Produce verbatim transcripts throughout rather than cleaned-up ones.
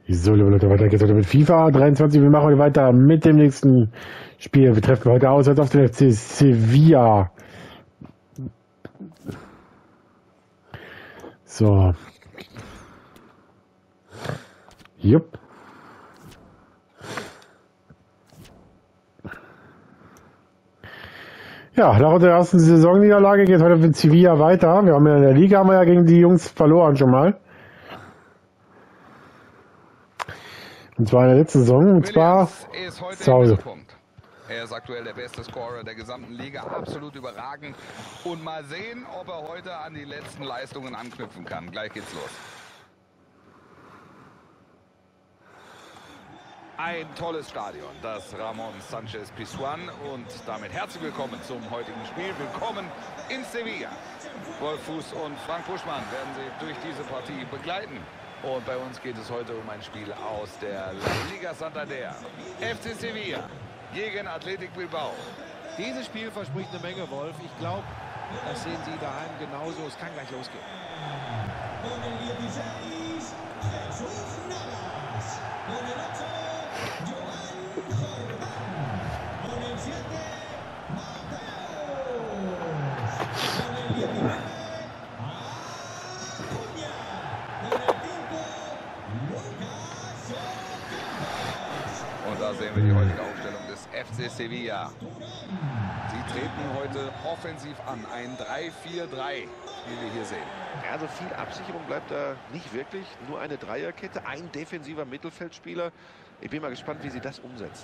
So, liebe Leute, weiter geht's heute mit FIFA dreiundzwanzig. Wir machen heute weiter mit dem nächsten Spiel. Wir treffen heute aus auf den F C Sevilla. So. Jupp. Ja, nach der ersten Saisonniederlage geht heute mit Sevilla weiter. Wir haben ja in der Liga haben wir ja gegen die Jungs verloren schon mal. Und zwar in der letzten Saison, und zwar zu Hause. Er ist aktuell der beste Scorer der gesamten Liga, absolut überragend. Und mal sehen, ob er heute an die letzten Leistungen anknüpfen kann. Gleich geht's los. Ein tolles Stadion, das Ramon Sanchez Pizjuán, und damit herzlich willkommen zum heutigen Spiel. Willkommen in Sevilla. Wolf Fuß und Frank Buschmann werden Sie durch diese Partie begleiten. Und bei uns geht es heute um ein Spiel aus der La Liga Santander. F C Sevilla gegen Athletic Bilbao. Dieses Spiel verspricht eine Menge, Wolf. Ich glaube, das sehen Sie daheim genauso. Es kann gleich losgehen. Und da sehen wir die heutige Aufstellung des F C Sevilla. Sie treten heute offensiv an. Ein drei vier drei, wie wir hier sehen. Also viel Absicherung bleibt da nicht wirklich. Nur eine Dreierkette, ein defensiver Mittelfeldspieler. Ich bin mal gespannt, wie sie das umsetzen.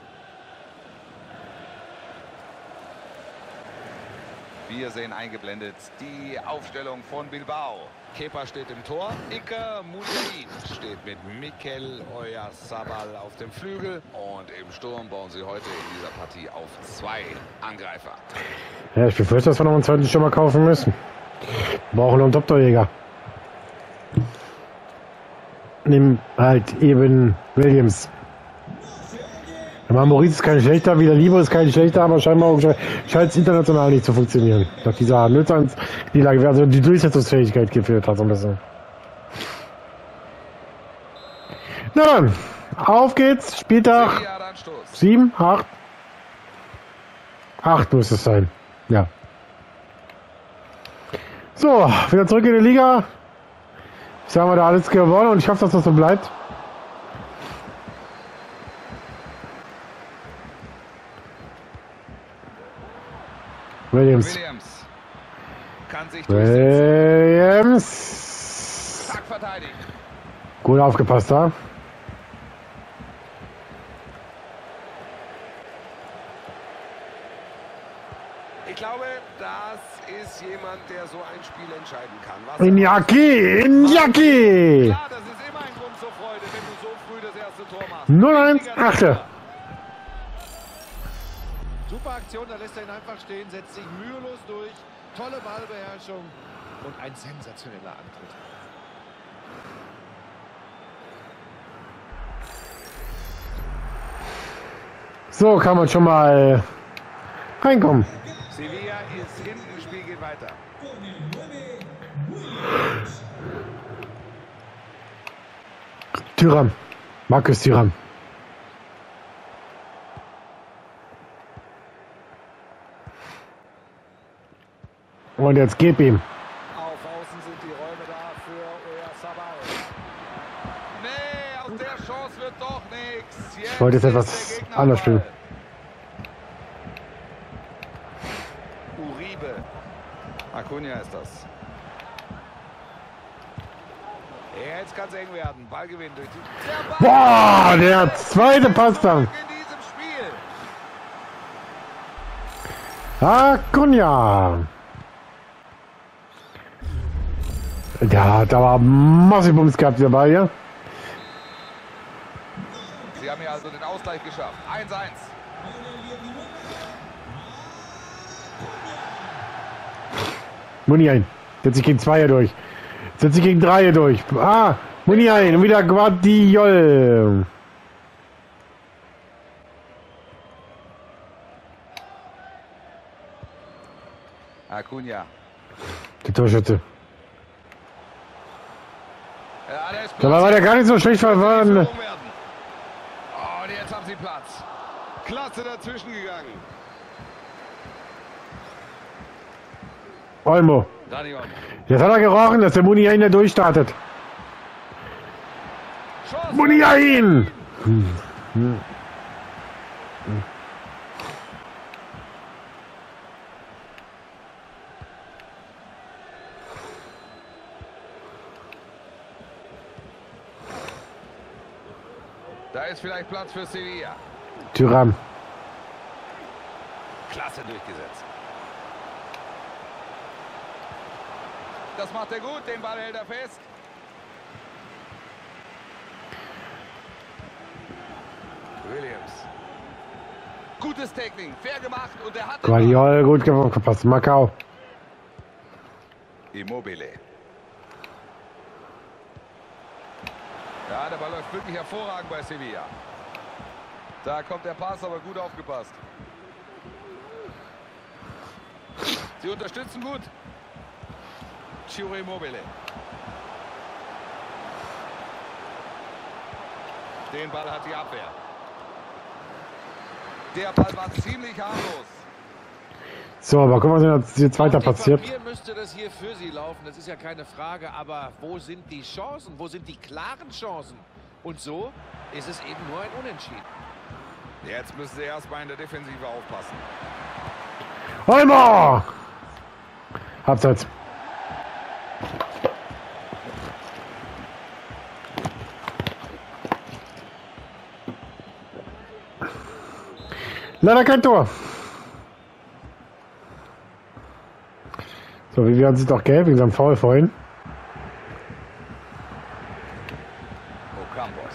Wir sehen eingeblendet die Aufstellung von Bilbao. Kepa steht im Tor. Iker Muniain steht mit Mikel Oyarzabal auf dem Flügel. Und im Sturm bauen sie heute in dieser Partie auf zwei Angreifer. Ja, ich befürchte, dass wir noch einen zweiten Stürmer kaufen müssen. Wir brauchen noch einen Top-Torjäger. Nimm halt eben Williams. Der Maurice ist kein schlechter, wieder Liebe ist kein schlechter, aber scheinbar scheint es international nicht zu funktionieren. Nach dieser Nützans-Niederlage, also die Durchsetzungsfähigkeit gefehlt hat so ein bisschen. Na dann, auf geht's, Spieltag sieben, acht. acht muss es sein, ja. So, wieder zurück in die Liga. Jetzt haben wir da alles gewonnen und ich hoffe, dass das so bleibt. Williams. Williams kann sich Williams. stark verteidigen. Gut aufgepasst da. Ich glaube, das ist jemand, der so ein Spiel entscheiden kann. Was Iñaki, Iñaki. Ja, das ist immer ein Grund zur Freude, wenn du so früh das erste Tor machst. null eins, acht. Super Aktion, da lässt er ihn einfach stehen, setzt sich mühelos durch. Tolle Ballbeherrschung und ein sensationeller Antritt. So kann man schon mal reinkommen. Sevilla ist hinten, das Spiel geht weiter. Thuram, Markus Thuram. Und jetzt gib ihm. Auf Außen sind die Räume da für Oyarzabal. Nee, aus der Chance wird doch nichts. Ich wollte jetzt etwas anders spielen. Uribe. Acuna ist das. Ja, jetzt kann es eng werden. Ballgewinn durch die... Der Boah, der zweite Pass dann. in diesem Spiel. Acuna. Ja, da war massiv Bums gehabt dabei, ja. Sie haben hier also den Ausgleich geschafft. eins eins. Muniain. Setzt sich gegen Zweier durch. Setzt sich gegen Dreier durch. Ah, Muniain. Und wieder Guardiol. Acuna. Der Torschütze. Ja, der ist Da war der gar nicht so schlecht verfahren. sie Platz. Klasse dazwischen gegangen. Olmo. Dani Olmo. Jetzt hat er gerochen, dass der Muniain da durchstartet. Muniain! Hm. Hm. Hm. Da ist vielleicht Platz für Sevilla. Thuram. Klasse durchgesetzt. Das macht er gut, den Ball hält er fest. Williams. Gutes Tackling, fair gemacht und er hat... Guardiola gut gepasst. Macau. Immobile. Ja, der Ball läuft wirklich hervorragend bei Sevilla. Da kommt der Pass, aber gut aufgepasst. Sie unterstützen gut. Ciro Immobile. Den Ball hat die Abwehr. Der Ball war ziemlich harmlos. So, aber guck mal, was jetzt weiter passiert. Hier müsste das hier für sie laufen, das ist ja keine Frage, aber wo sind die Chancen? Wo sind die klaren Chancen? Und so ist es eben nur ein Unentschieden. Jetzt müssen sie erstmal in der Defensive aufpassen. Olmo! Abseits. Leider kein Tor. So, wie wir uns doch gelb wegen seinem Foul vorhin. Ocampos.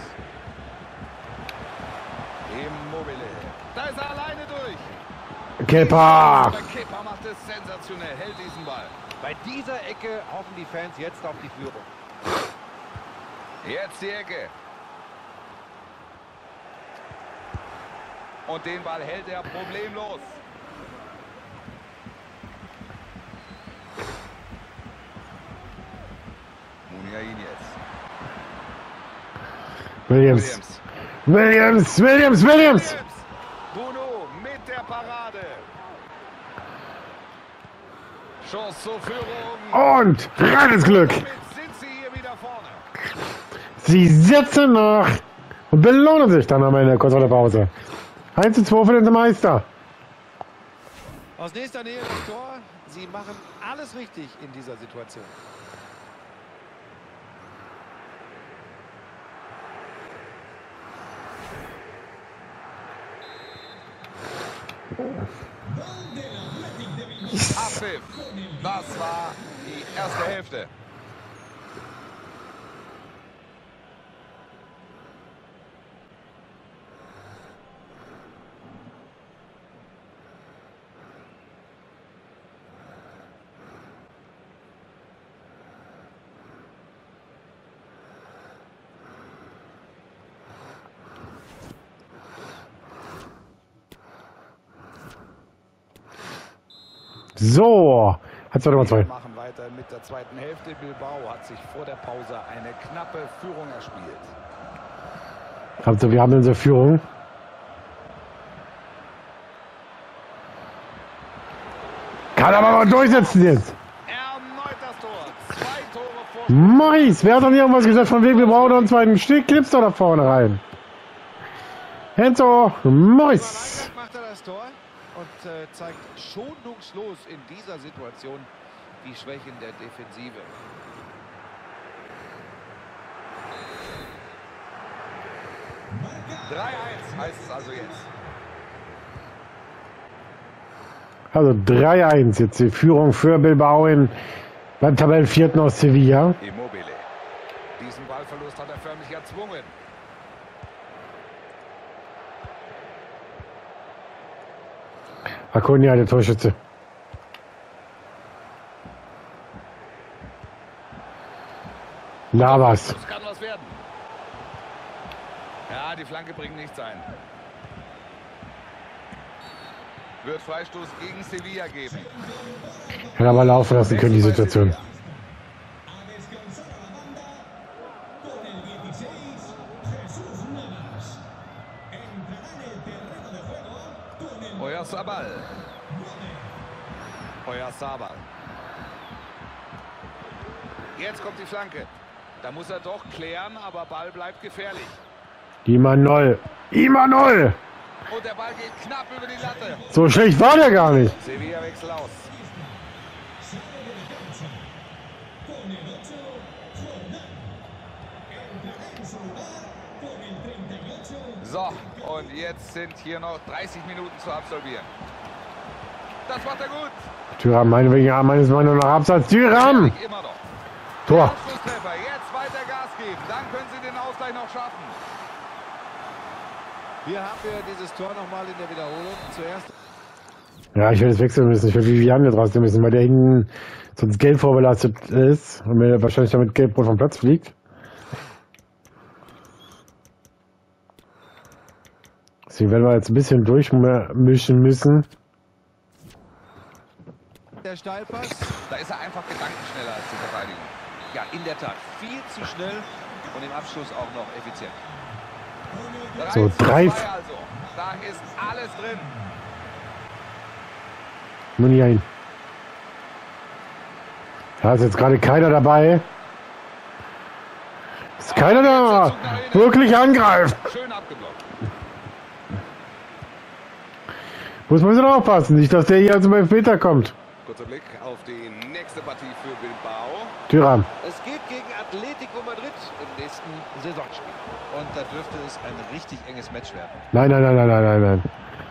Immobile. Da ist er alleine durch. Kepa! Kepa macht es sensationell, hält diesen Ball. Bei dieser Ecke hoffen die Fans jetzt auf die Führung. Jetzt die Ecke. Und den Ball hält er problemlos. Muniain jetzt. Williams. Williams, Williams, Williams! Bruno mit der Parade. Chance zur Führung. Und reines Glück! Damit sind sie hier wieder vorne. Sie setzen nach und belohnen sich dann am Ende kurz vor der Pause. eins zu zwei für den Meister. Aus nächster Nähe das Tor. Sie machen alles richtig in dieser Situation. Abpfiff. Das war die erste Hälfte. So, hat zwei Nummer zwei. Wir machen weiter mit der zweiten Hälfte. Bilbao hat sich vor der Pause eine knappe Führung erspielt. Also wir haben unsere Führung. Kann aber mal durchsetzen jetzt. Erneut das Tor. Zwei Tore vor. Mais, wer hat doch irgendwas gesagt von wegen, wir brauchen noch einen zweiten Stück, Clips doch da vorne rein. Enzo, Mais. Macht er das Tor und äh, zeigt schonungslos in dieser Situation die Schwächen der Defensive. drei eins heißt es also jetzt. Also drei eins, jetzt die Führung für Bilbao in, beim Tabellenvierten aus Sevilla. Immobile. Diesen Ballverlust hat er förmlich erzwungen. Acuna, der Torschütze. Navas. Das kann was werden. Ja, die Flanke bringt nichts ein. Wird Freistoß gegen Sevilla geben. Hätte aber laufen lassen können, die Situation. Euer Sabal. Jetzt kommt die Flanke. Da muss er doch klären, aber Ball bleibt gefährlich. Imanol. Imanol! Und der Ball geht knapp über die Latte. So schlecht war der gar nicht. Sevilla wechselt aus. So, und jetzt sind hier noch dreißig Minuten zu absolvieren. Das macht er gut. Thuram, meinetwegen, ja, meines Meinung nach Absatz. Thuram! Immer noch. Tor. Abschlusstreffer. Jetzt weiter Gas geben. Dann können sie den Ausgleich noch schaffen. Hier haben wir dieses Tor nochmal in der Wiederholung. Zuerst. Ja, ich werde es wechseln müssen. Ich werde Vivian jetzt rausnehmen müssen, weil der hinten sonst gelb vorbelastet ist und mir wahrscheinlich damit gelb-rot vom Platz fliegt. Deswegen werden wir jetzt ein bisschen durchmischen müssen. Der Steilpass. Da ist er einfach gedankenschneller als die Verteidigung. Ja, in der Tat. Viel zu schnell und im Abschluss auch noch effizient. So, drei. Also. Da ist alles drin. Nur nicht ein. Da ist jetzt gerade keiner dabei. Ist keiner da, wirklich angreift. Schön abgeblockt. Muss man so aufpassen, nicht, dass der hier also beim Meter kommt. Kurzer Blick auf die nächste Partie für Bilbao. Thuram. Es geht gegen Atletico Madrid im nächsten Saisonspiel. Und da dürfte es ein richtig enges Match werden. Nein, nein, nein, nein, nein, nein, nein.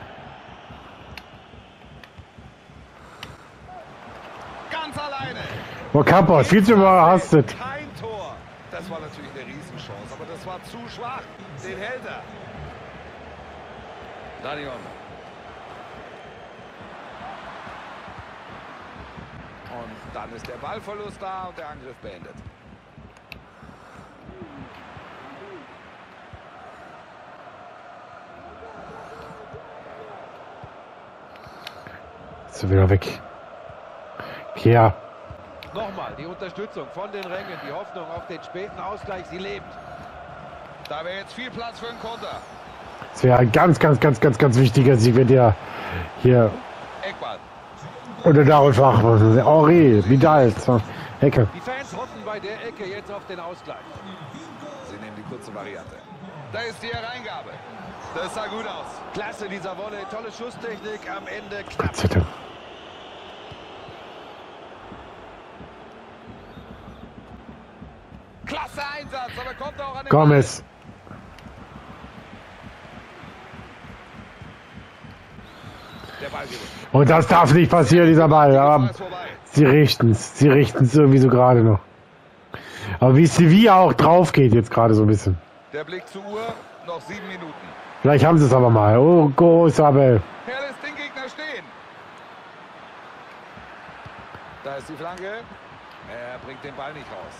Ganz alleine. Oh, Campos, viel zu überhastet. Kein Tor. Das war natürlich eine Riesenchance, aber das war zu schwach. Den hält er. Daniel. Und dann ist der Ballverlust da und der Angriff beendet. Ist wieder weg. Ja. Nochmal die Unterstützung von den Rängen, die Hoffnung auf den späten Ausgleich, sie lebt. Da wäre jetzt viel Platz für einen Konter. Es wäre ein ganz, ganz, ganz, ganz, ganz wichtiger Sieg, wenn der hier Eckball. oder darauf wach war. Henri, Vidal, Ecke. Die Fans hoffen bei der Ecke jetzt auf den Ausgleich. Sie nehmen die kurze Variante. Da ist die Hereingabe. Das sah gut aus. Klasse dieser Wolle, tolle Schusstechnik, am Ende knapp. Gott sei Dank. Klasse Einsatz, aber kommt auch an den Gomez. Der Ball geht. Und das darf nicht passieren, dieser Ball. Aber sie richten es. Sie richten es irgendwie so gerade noch. Aber wie Sevilla auch drauf geht jetzt gerade so ein bisschen. Der Blick zur Uhr, noch sieben Minuten. Vielleicht haben sie es aber mal. Oh, großer Ball. Er lässt den Gegner stehen. Da ist die Flanke. Er bringt den Ball nicht raus.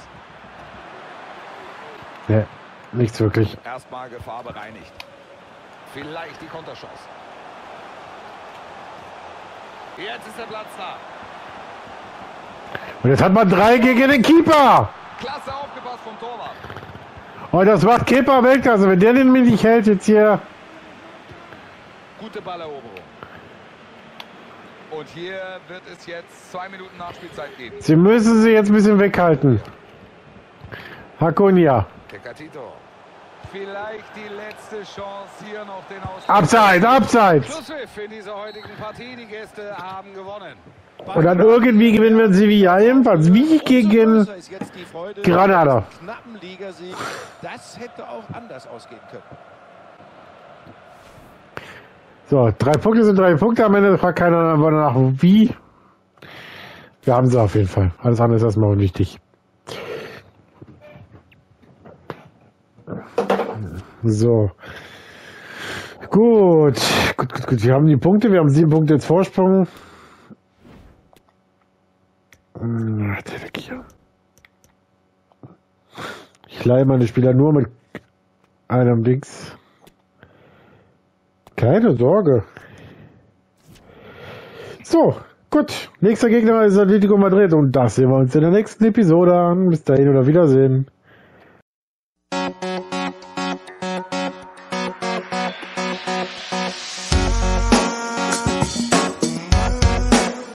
Ne, nichts wirklich. Erstmal Gefahr bereinigt. Vielleicht die Konterchance. Jetzt ist der Platz da. Und jetzt hat man drei gegen den Keeper. Klasse aufgepasst vom Torwart. Und das macht Keeper weg. Also wenn der den nicht hält jetzt hier. Gute Balleroberung. Und hier wird es jetzt zwei Minuten Nachspielzeit geben. Sie müssen sie jetzt ein bisschen weghalten. Hakunia. Tecatito. Vielleicht die letzte Chance hier noch den Ausgleich. Abseits, abseits. Schlusspfiff in dieser heutigen Partie. Die Gäste haben gewonnen. Und dann irgendwie gewinnen wir Sevilla ebenfalls. Wie gegen Granada. Knappen Ligasieg. Das hätte auch anders ausgehen können. So, drei Punkte sind drei Punkte. Am Ende fragt keiner nach wie. Wir haben sie auf jeden Fall. Alles andere ist erstmal unwichtig. So. Gut. Gut, gut, gut. Wir haben die Punkte. Wir haben sieben Punkte jetzt Vorsprung. Ich leihe meine Spieler nur mit einem Dings. Keine Sorge. So, gut. Nächster Gegner ist Atletico Madrid und das sehen wir uns in der nächsten Episode an. Bis dahin oder Wiedersehen.